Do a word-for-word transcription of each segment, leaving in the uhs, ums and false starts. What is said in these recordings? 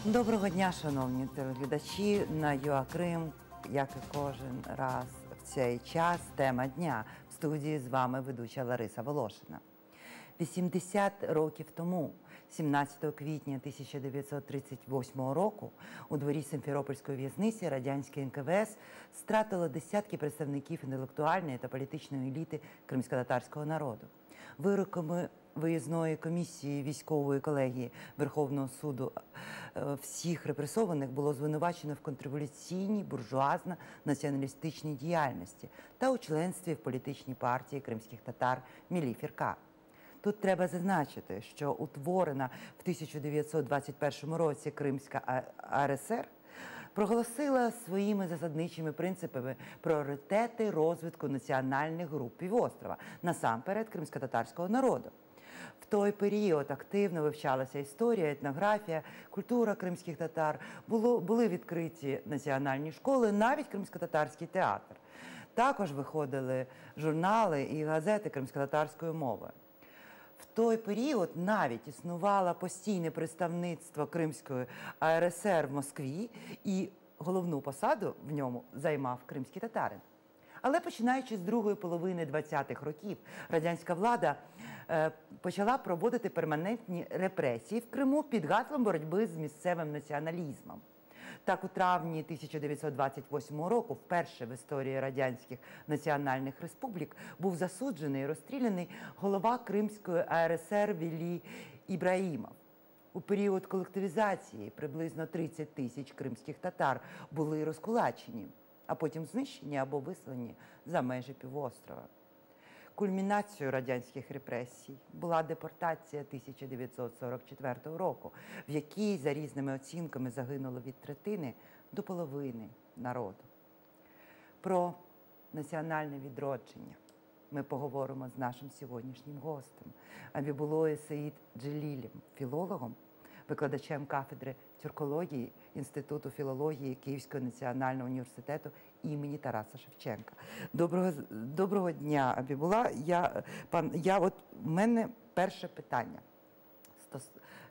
Доброго дня, шановні телеглядачі. На ЮА Крим, як і кожен раз в цей час, тема дня. В студії з вами ведуча Лариса Волошина. вісімдесят років тому, сімнадцятого квітня тисяча дев'ятсот тридцять восьмого року, у дворі Сімферопольської в'язниці радянське ен ка ве ес стратило десятки представників інтелектуальної та політичної еліти кримськотатарського народу. Вироками виїзної комісії військової колегії Верховного суду всіх репресованих було звинувачено в контрреволюційній, буржуазно-націоналістичній діяльності та у членстві в політичній партії кримських татар Мілі Фірка. Тут треба зазначити, що утворена в тисяча дев'ятсот двадцять першому році Кримська а ер ес ер проголосила своїми засадничими принципами пріоритети розвитку національних груп півострова, насамперед кримськотатарського народу. В той період активно вивчалася історія, етнографія, культура кримських татар, було, були відкриті національні школи, навіть кримськотатарський театр. Також виходили журнали і газети кримськотатарською мовою. В той період навіть існувало постійне представництво Кримської а ер ес ер в Москві, і головну посаду в ньому займав кримський татарин. Але починаючи з другої половини двадцятих років, радянська влада е, почала проводити перманентні репресії в Криму під гаслом боротьби з місцевим націоналізмом. Так, у травні тисяча дев'ятсот двадцять восьмого року, вперше в історії радянських національних республік, був засуджений і розстріляний голова Кримської а ер ес ер Вілі Ібраїмов. У період колективізації приблизно тридцять тисяч кримських татар були розкулачені, а потім знищені або вислані за межі півострова. Кульмінацією радянських репресій була депортація тисяча дев'ятсот сорок четвертого року, в якій, за різними оцінками, загинуло від третини до половини народу. Про національне відродження ми поговоримо з нашим сьогоднішнім гостем Абібулою Сеїд Джелілем, філологом, викладачем кафедри тюркології Інституту філології Київського національного університету імені Тараса Шевченка. Доброго, доброго дня, Абібула. Я, пан, я, от, в мене перше питання стос,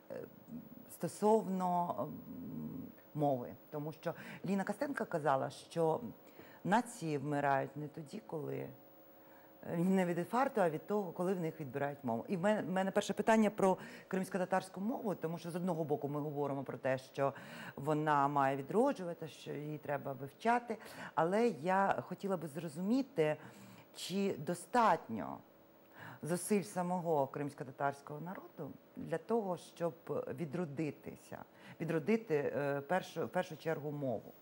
стосовно мови. Тому що Ліна Костенко казала, що нації вмирають не тоді, коли не від інфаркту, а від того, коли в них відбирають мову. І в мене, в мене перше питання про кримськотатарську мову, тому що з одного боку ми говоримо про те, що вона має відроджувати, що її треба вивчати, але я хотіла би зрозуміти, чи достатньо зусиль самого кримськотатарського народу для того, щоб відродитися, відродити в першу, в першу чергу мову.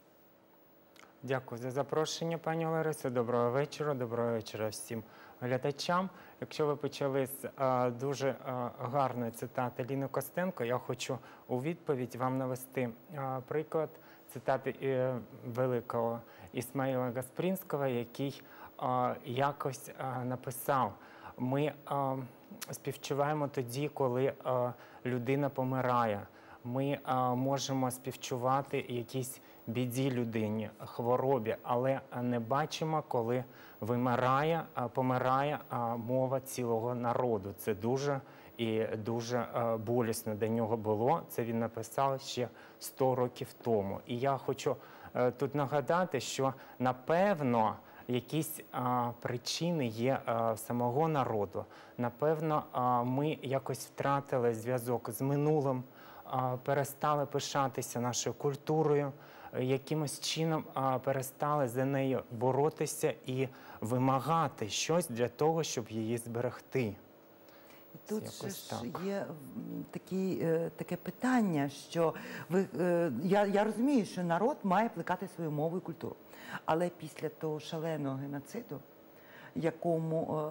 Дякую за запрошення, пані Ларисо. Доброго вечора. Доброго вечора всім глядачам. Якщо ви почали з а, дуже а, гарної цитати Ліни Костенко, я хочу у відповідь вам навести а, приклад цитати е, великого Ісмаїла Гаспрінського, який а, якось а, написав: ми а, співчуваємо тоді, коли а, людина помирає. Ми а, можемо співчувати якійсь біді людині, хворобі, але не бачимо, коли вимирає, помирає мова цілого народу. Це дуже і дуже болісно для нього було. Це він написав ще сто років тому. І я хочу тут нагадати, що, напевно, якісь а, причини є а, самого народу. Напевно, а, ми якось втратили зв'язок з минулим, а, перестали пишатися нашою культурою, якимось чином а, перестали за нею боротися і вимагати щось для того, щоб її зберегти. І тут же ж є такі, таке питання, що ви, я, я розумію, що народ має плекати свою мову і культуру. Але після того шаленого геноциду, якому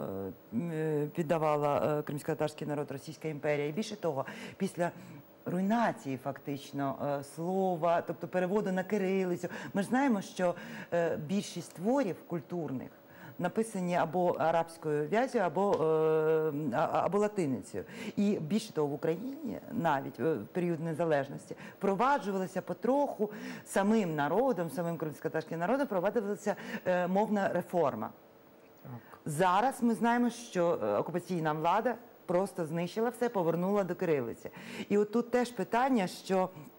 е, піддавала кримськотатарський народ Російська імперія, і більше того, після руйнації фактично слова, тобто переводу на кирилицю, ми ж знаємо, що більшість творів культурних написані або арабською в'язю, або, або латиницею. І більше того, в Україні навіть в період незалежності впроваджувалася потроху самим народом, самим кримськотатарським народом впроваджувалася мовна реформа. Так. Зараз ми знаємо, що окупаційна влада просто знищила все, повернула до кирилиці. І от тут теж питання, що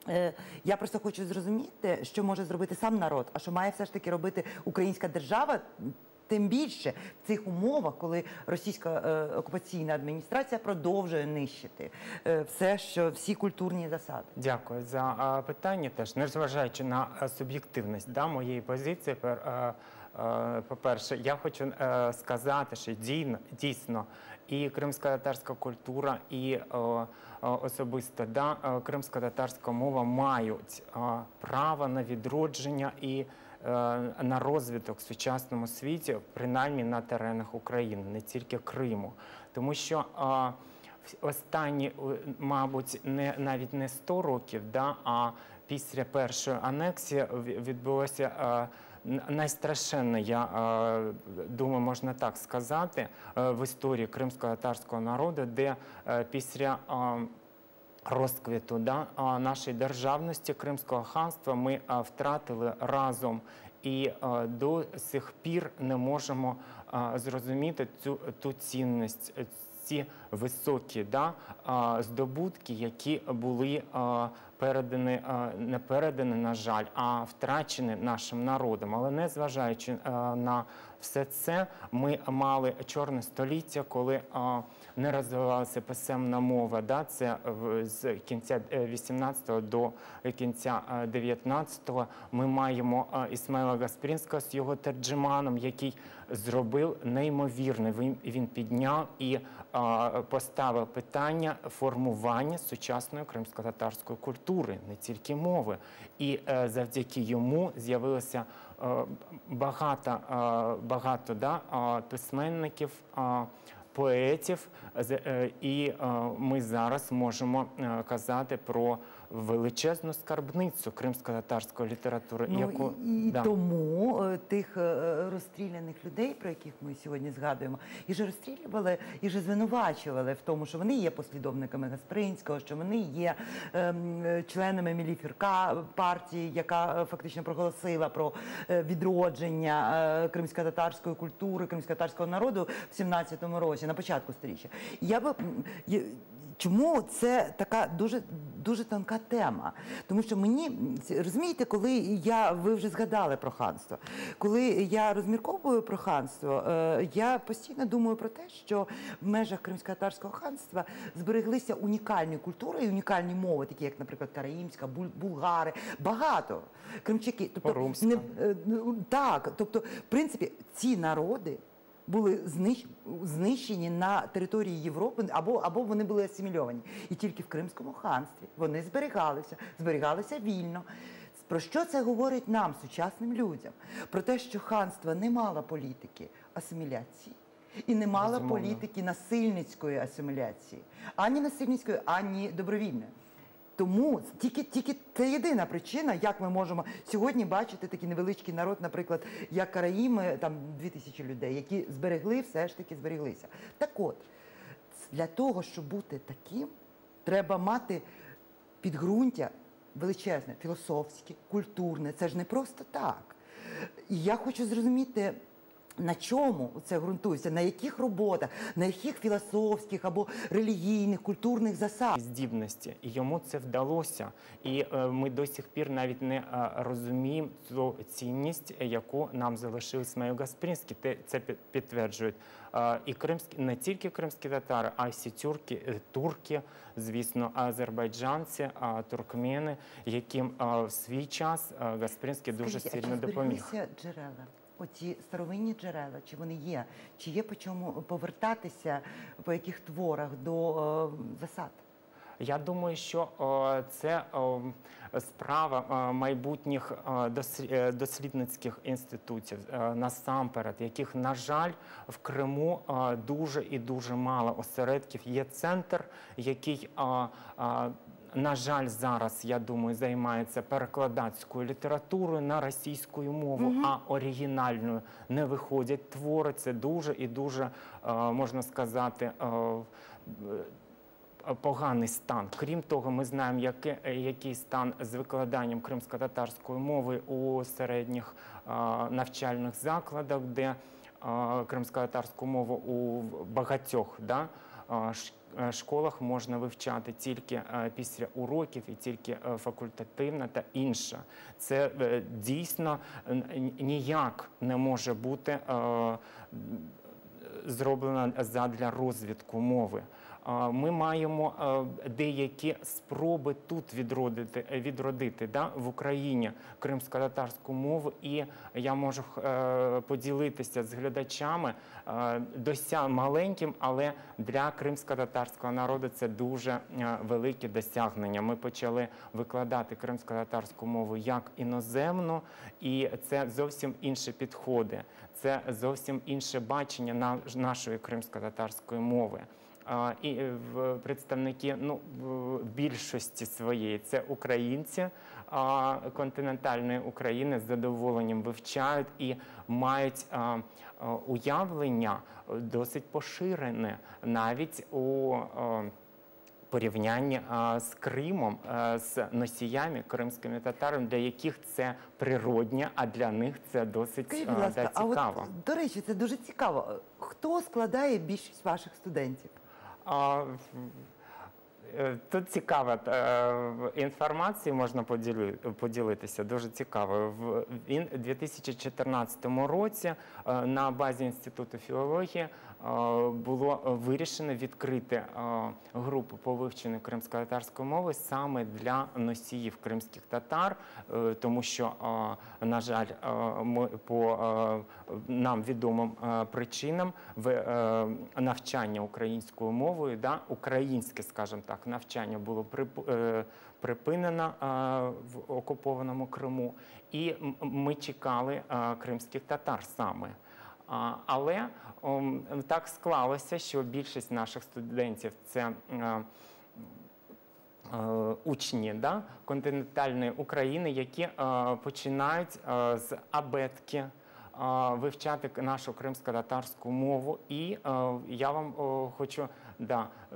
Е, Я просто хочу зрозуміти, що може зробити сам народ, а що має все ж таки робити українська держава, тим більше в цих умовах, коли російська е, окупаційна адміністрація продовжує нищити е, все, що всі культурні засади. Дякую за а, питання теж. Незважаючи на а, суб'єктивність да, моєї позиції, пер, а, а, по-перше, я хочу а, сказати, що дійсно, дійсно і кримсько-татарська культура, і а, особисто да, кримсько-татарська мова мають а, право на відродження і на розвиток в сучасному світі, принаймні на теренах України, не тільки Криму. Тому що а, останні, мабуть, не, навіть не сто років, да, а після першої анексії відбулося а, найстрашенне, я а, думаю, можна так сказати, а, в історії кримсько-татарського народу, де а, після а, розквіту да, нашої державності Кримського ханства ми а, втратили разом і а, до сих пір не можемо а, зрозуміти цю ту цінність, ці високі да, а, здобутки, які були а, передані, а, не передані, на жаль, а втрачені нашим народом. Але незважаючи а, на все це, ми мали чорне століття, коли а, не розвивалася писемна мова. Да? Це з кінця вісімнадцятого до кінця дев'ятнадцятого. Ми маємо Ісмаїла Гаспрінського з його терджеманом, який зробив неймовірне. Він, він підняв і а, поставив питання формування сучасної кримсько-татарської культури, не тільки мови. І а, завдяки йому з'явилося багато, багато да, письменників, поетів, і ми зараз можемо казати про величезну скарбницю кримсько-татарської літератури. Ну, яку, і да. тому тих розстріляних людей, про яких ми сьогодні згадуємо, і ж розстрілювали, і ж звинувачували в тому, що вони є послідовниками Гаспринського, що вони є ем, членами Міліфірка, партії, яка фактично проголосила про відродження е, кримсько-татарської культури, кримсько-татарського народу в сімнадцятому році, на початку сторіччя. Я би... Чому це така дуже, дуже тонка тема? Тому що мені, розумієте, коли я, ви вже згадали про ханство, коли я розмірковую про ханство, я постійно думаю про те, що в межах кримсько-татарського ханства збереглися унікальні культури і унікальні мови, такі як, наприклад, караїмська, булгари, багато, кримчаки. Тобто, не, так, тобто, в принципі, ці народи були знищені на території Європи, або, або вони були асимільовані. І тільки в Кримському ханстві вони зберігалися, зберігалися вільно. Про що це говорить нам, сучасним людям? Про те, що ханство не мало політики асиміляції і не мало Безумовно. політики насильницької асиміляції. Ані насильницької, ані добровільної. Тому тільки, тільки це єдина причина, як ми можемо сьогодні бачити такий невеличкий народ, наприклад, як Караїми, там дві тисячі людей, які зберегли, все ж таки збереглися. Так от, для того, щоб бути таким, треба мати підґрунтя величезне, філософське, культурне. Це ж не просто так. І я хочу зрозуміти, на чому це ґрунтується, на яких роботах, на яких філософських або релігійних, культурних засад. Здібності. І йому це вдалося. І е, ми до сих пір навіть не е, розуміємо ту цінність, яку нам залишив Ісмаїл Гаспрінський. Те, це підтверджують е, і кримські, не тільки кримські татари, а й всі тюрки, е, турки, звісно, азербайджанці, е, туркмени, яким е, в свій час е, Гаспрінський дуже Скажіть, сильно а чи допоміг. збереглися джерела? Оці старовинні джерела, чи вони є? Чи є по чому повертатися, по яких творах до е, засад? Я думаю, що о, це о, справа о, майбутніх о, дослі- е, дослідницьких інститутів, е, насамперед, яких, на жаль, в Криму о, дуже і дуже мало осередків. Є центр, який, о, о, на жаль, зараз, я думаю, займається перекладацькою літературою на російську мову, Мгм. а оригінальною не виходять твори. Це дуже і дуже, е, можна сказати, е, поганий стан. Крім того, ми знаємо, який, який стан з викладанням кримсько-татарської мови у середніх а, навчальних закладах, де а, кримсько-татарську мову у багатьох да, е, ш- е, школах можна вивчати тільки е, після уроків і тільки е, факультативна та інша. Це е, дійсно н- ніяк не може бути е, зроблено задля розвитку мови. А, Ми маємо е, деякі спроби тут відродити, е, відродити да, в Україні кримсько-татарську мову, і я можу е, поділитися з глядачами е, досяг маленьким, але для кримсько-татарського народу це дуже е, велике досягнення. Ми почали викладати кримсько-татарську мову як іноземну, і це зовсім інші підходи, це зовсім інше бачення на- нашої кримсько-татарської мови. А, І в- представники, ну, в більшості своєї це українці а, континентальної України з задоволенням вивчають і мають а, а, уявлення досить поширене навіть у а, порівнянні а, з Кримом, а, з носіями, кримськими татарами, для яких це природнє, а для них це досить Скажіть, а, будь ласка, да, а цікаво. от, до речі, це дуже цікаво. Хто складає більшість ваших студентів? А, е, Тут цікава е, інформація, можна поділи- поділитися, дуже цікаво. В він- дві тисячі чотирнадцятому році е, на базі Інституту філології е, було вирішено відкрити е, групу по вивченню кримсько-татарської мови саме для носіїв кримських татар, е, тому що, е, на жаль, е, ми по е, нам відомим е, причинам в е, навчання українською мовою, да, українське, скажімо так, навчання було прип- е, припинено е, в окупованому Криму, і м- ми чекали е, кримських татар саме. А, Але ом, так склалося, що більшість наших студентів це е, е, учні, да, континентальної України, які е, починають е, з абетки е, вивчати к- нашу кримсько-татарську мову. І е, я вам о, хочу да, е,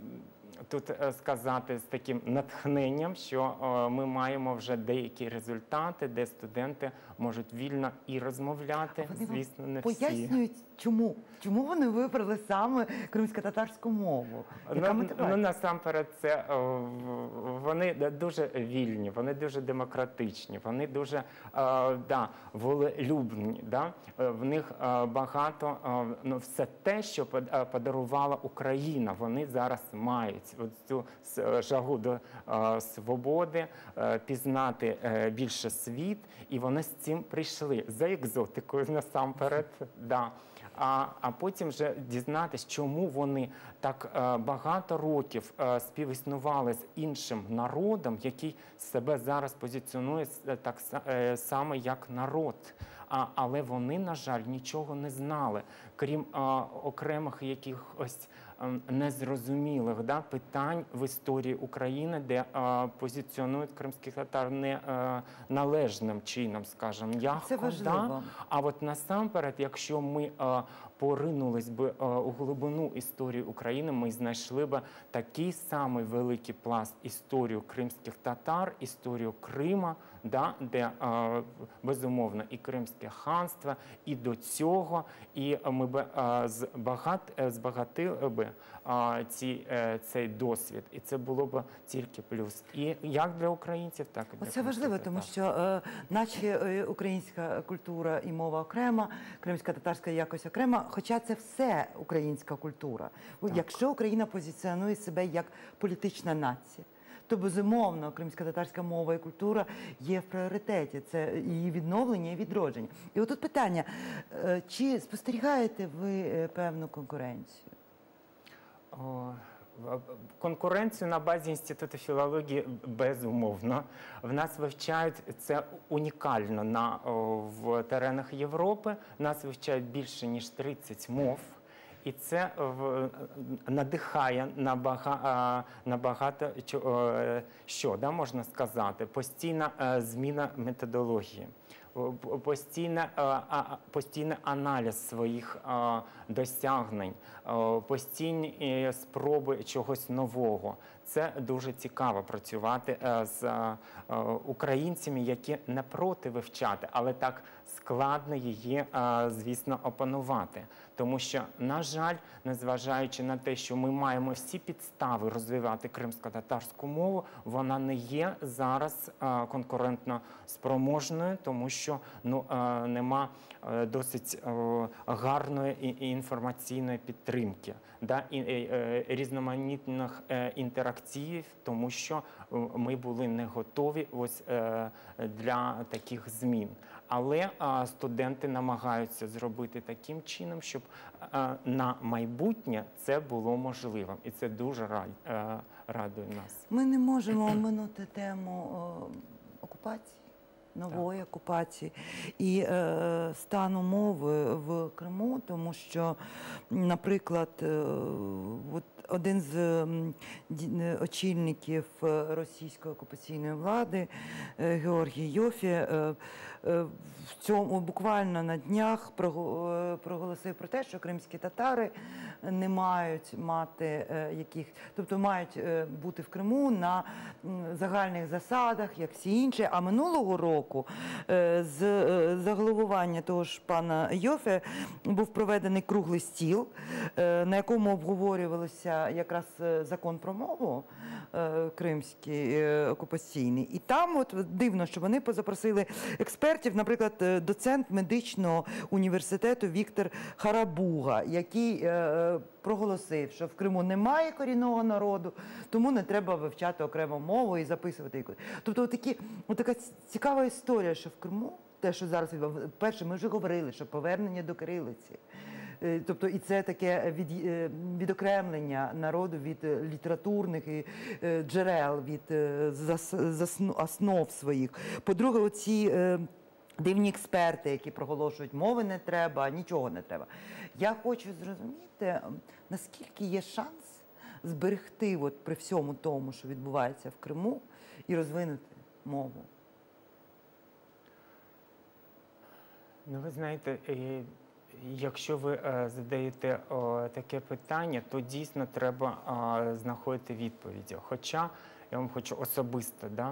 тут е, сказати з таким натхненням, що е, ми маємо вже деякі результати, де студенти можуть вільно і розмовляти, Вони вам звісно, не всі. пояснюють, чому? Чому вони вибрали саме кримсько-татарську мову? Яка Ну, мотивація? ну, насамперед, це е, в- вони дуже вільні, вони дуже демократичні, вони дуже е, да, волелюбні. Да? Е, В них е, багато, е, ну, все те, що под- е, подарувала Україна, вони зараз мають. От цю с- жагу до е, свободи, е, пізнати е, більше світ, і вони з цим прийшли за екзотикою насамперед. Да. А, а потім вже дізнатись, чому вони так е, багато років е, співіснували з іншим народом, який себе зараз позиціонує с- е, так са- е, саме як народ. А, але вони, на жаль, нічого не знали, крім е, окремих якихось ем, незрозумілих да, питань в історії України, де е, позиціонують кримських татар не е, належним чином, скажімо, м'яко. Це важливо. Да? А от насамперед, якщо ми е, поринулись би е, у глибину історії України, ми знайшли б такий самий великий пласт історію кримських татар, історію Крима, да, де е, безумовно і Кримське ханство, і до цього, і ми б е, збагат, е, збагатили б е, ці, е, цей досвід, і це було б тільки плюс. І як для українців, так і для Це важливо, кримських тому татар. що е, наче е, українська культура і мова окрема, кримська-татарська якось окрема, хоча це все українська культура. Якщо Україна позиціонує себе як політична нація, то, безумовно, кримсько-татарська мова і культура є в пріоритеті. Це її відновлення і відродження. І отут питання, е, чи спостерігаєте ви е, певну конкуренцію? О, в- Конкуренцію на базі Інституту філології безумовно. В нас вивчають це унікально на, о, в теренах Європи. Нас вивчають більше, ніж тридцять мов. І це в- надихає на, бага, а, на багато чо- е, що, да, можна сказати. Постійна е, зміна методології. О, п- постійне, е, а- постійний аналіз своїх е, досягнень, е, постійні е, спроби чогось нового. це дуже цікаво працювати е, з е, українцями, які не проти вивчати, але так складно її, е, звісно, опанувати. Тому що, на жаль, незважаючи на те, що ми маємо всі підстави розвивати кримсько-татарську мову, вона не є зараз е, конкурентно спроможною, тому що ну, е, нема е, досить е, гарної і, і інформаційної підтримки, да, і, е, різноманітних е, інтеракцій, тому що е, ми були не готові ось, е, для таких змін. Але е, студенти намагаються зробити таким чином, щоб е, на майбутнє це було можливим. І це дуже рад, е, радує нас. Ми не можемо оминути тему о, окупації, нової так. окупації і е, стану мови в Криму, тому що, наприклад, е, от один з е, очільників російської окупаційної влади, е, Георгій Йофі, е, е, в цьому буквально на днях проголосив про те, що кримські татари не мають мати е, яких, тобто мають е, бути в Криму на загальних засадах, як всі інші. А минулого року е, з е, за головування того ж пана Йофе був проведений круглий стіл, е, на якому обговорювалося якраз закон про мову е, кримський е, окупаційний. І там от дивно, що вони позапросили експертів, наприклад, доцент медичного університету Віктор Харабуга, який е, проголосив, що в Криму немає корінного народу, тому не треба вивчати окрему мову і записувати її. Тобто от такі, от така цікава історія, що в Криму, те, що зараз, перше, ми вже говорили, що повернення до кирилиці. Тобто і це таке від, відокремлення народу від літературних джерел, від зас, засну, основ своїх. По-друге, оці дивні експерти, які проголошують, мови не треба, нічого не треба. Я хочу зрозуміти, наскільки є шанс зберегти от при всьому тому, що відбувається в Криму, і розвинути мову. Ну, ви знаєте, якщо ви е, задаєте о, таке питання, то дійсно треба е, знаходити відповіді. Хоча я вам хочу особисто да,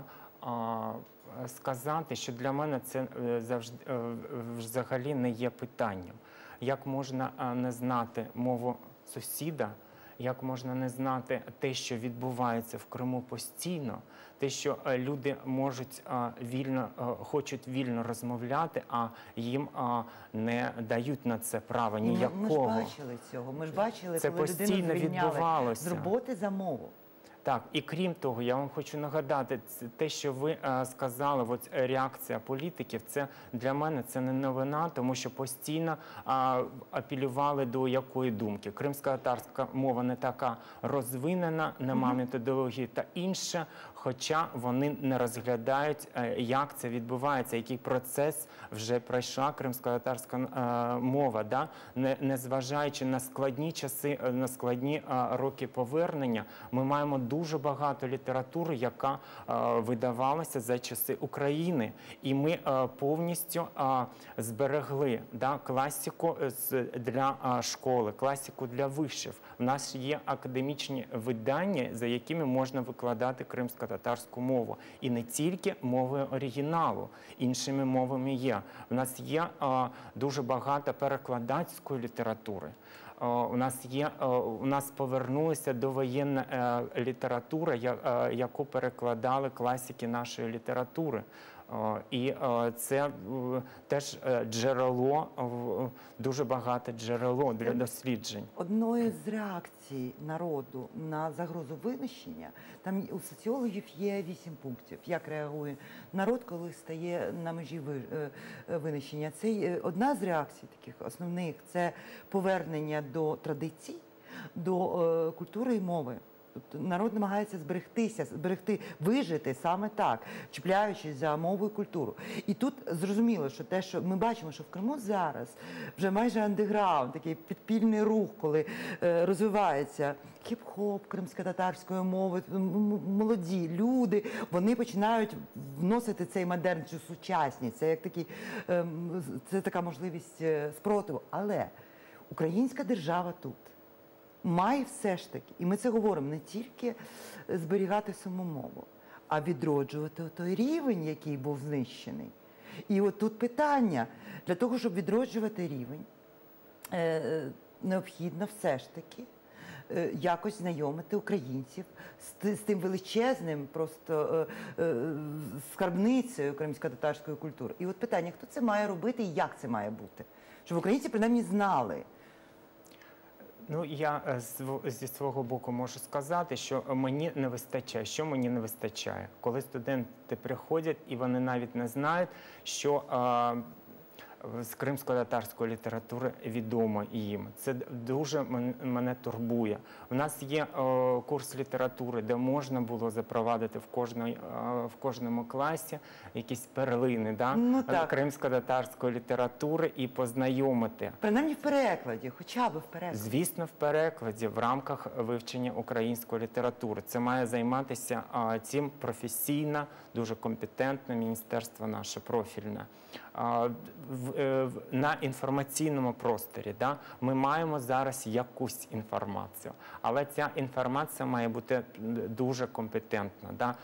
е, сказати, що для мене це е, завжди, е, взагалі не є питанням. Як можна е, не знати мову сусіда, як можна не знати те, що відбувається в Криму постійно, те, що е, люди можуть е, вільно, е, хочуть вільно розмовляти, а їм е, не дають на це права ніякого. Ми, ми ж бачили цього. Ми ж бачили, це коли людину звільняли з роботи за мову. Так, і крім того, я вам хочу нагадати, те, що ви е, сказали, от реакція політиків, це для мене це не новина, тому що постійно е, апелювали до якої думки. Кримсько-татарська мова не така розвинена, нема mm-hmm. методології та інше, хоча вони не розглядають, е, як це відбувається, який процес вже пройшла кримсько-татарська е, мова, да? не, не зважаючи на складні часи, на складні е, роки повернення, ми маємо дуже багато літератури, яка е, видавалася за часи України. І ми е, повністю е, зберегли да, класику для е, школи, класику для вишів. У нас є академічні видання, за якими можна викладати кримсько-татарську мову. І не тільки мовою оригіналу, іншими мовами є. У нас є е, дуже багато перекладацької літератури. У нас є, у нас повернулася довоєнна література, яку перекладали класики нашої літератури. І це теж джерело, дуже багате джерело для досліджень. Одною з реакцій народу на загрозу винищення, там у соціологів є вісім пунктів, як реагує народ, коли стає на межі винищення. Це одна з реакцій таких основних, це повернення до традицій, до культури і мови. Тобто народ намагається зберегтися, зберегти, вижити саме так, чіпляючись за мову і культуру. І тут зрозуміло, що те, що ми бачимо, що в Криму зараз вже майже андеграунд, такий підпільний рух, коли е, розвивається хіп-хоп кримсько-татарської мови, молоді люди, вони починають вносити цей модерн, цю сучасність, це як такий, е, це така можливість спротиву. Але українська держава тут. має все ж таки, і ми це говоримо, не тільки зберігати саму мову, а відроджувати той рівень, який був знищений. І от тут питання, для того, щоб відроджувати рівень, е, необхідно все ж таки е, якось знайомити українців з, з тим величезним просто е, е, скарбницею кримсько-татарської культури. І от питання, хто це має робити і як це має бути? Щоб українці принаймні знали. Ну, я е, зв- зі свого боку можу сказати, що мені не вистачає. Що мені не вистачає? Коли студенти приходять і вони навіть не знають, що е, з кримсько-татарської літератури відомо їм. Це дуже мен- мене турбує. У нас є е, курс літератури, де можна було запровадити в, кожної, е, в кожному класі якісь перлини, да? Ну, так. кримсько-татарської літератури і познайомити. Принаймні в перекладі, хоча б в перекладі. Звісно, в перекладі, в рамках вивчення української літератури. Це має займатися а, цим професійно, дуже компетентне міністерство наше профільне. А, в, е, в- на інформаційному просторі, да, ми маємо зараз якусь інформацію, але ця інформація має бути дуже компетентна. Да.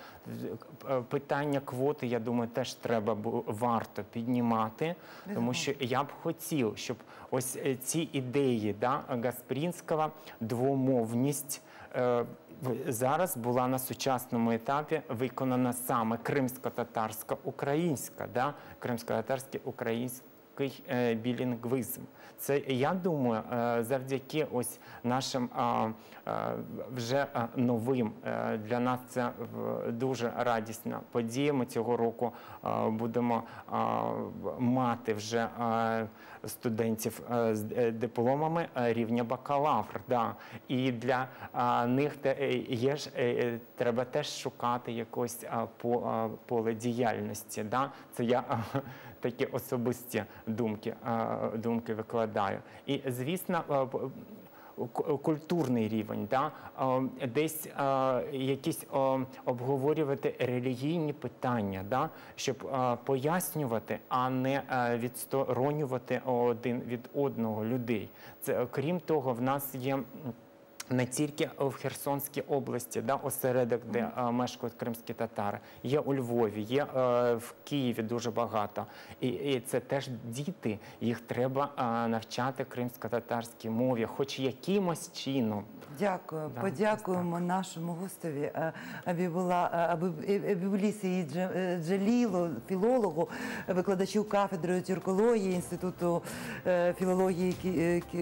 Е, Питання квоти, я думаю, теж треба бу- варто піднімати, тому що я б хотів, щоб ось е, ці ідеї, да, Гаспрінського, двомовність, е, в- зараз була на сучасному етапі виконана саме кримсько-татарська українська, да, кримсько-татарський український е, білінгвізм. Це, я думаю, е, завдяки ось нашим а, а, вже а, новим, е, для нас це в- дуже радісна подія. Ми цього року а, будемо а, мати вже а, студентів а, з е, дипломами а, рівня бакалавр. Да. І для а, них те- е, є ж, е, е, треба теж шукати якось а, по, а, поле діяльності. Да. Це я а, такі особисті думки, а, думки викладаю. І, звісно, а, п- ку- культурний рівень, да? а, десь а, якісь а, обговорювати релігійні питання, да? Щоб а, пояснювати, а не а, відсторонювати один від одного людей. Це, крім того, в нас є м, не тільки в Херсонській області, да, осередок, де е, мешкають кримські татари, є у Львові, є е, в Києві дуже багато. І, і це теж діти, їх треба е, навчати кримсько-татарській мові, хоч якимось чином. Дякую. Да, Подякуємо нашому гостеві е, Абібула- е, Абі- Абібулі Сеїд Дже- е, Джалілу, філологу, е, викладачу кафедри тюркології Інституту е, філології Ки- е, Ки-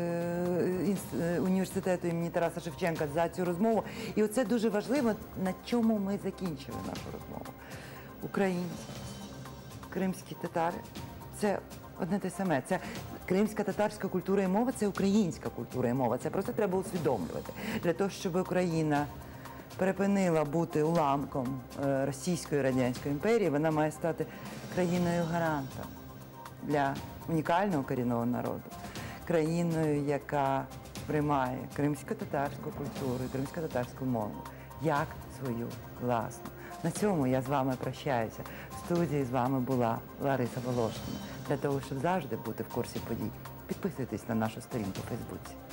е, інс- е, університету імені Тараса Шевченка за цю розмову. І оце дуже важливо, на чому ми закінчили нашу розмову. Українці, кримські татари – це одне те саме. Це кримська татарська культура і мова – це українська культура і мова. Це просто треба усвідомлювати. Для того, щоб Україна перепинила бути уламком е, Російської Радянської імперії, вона має стати країною-гарантом для унікального корінного народу. Країною, яка сприймає кримсько-татарську культуру і кримсько-татарську мову як свою власну. На цьому я з вами прощаюся. В студії з вами була Лариса Волошина. Для того, щоб завжди бути в курсі подій, підписуйтесь на нашу сторінку у Фейсбуці.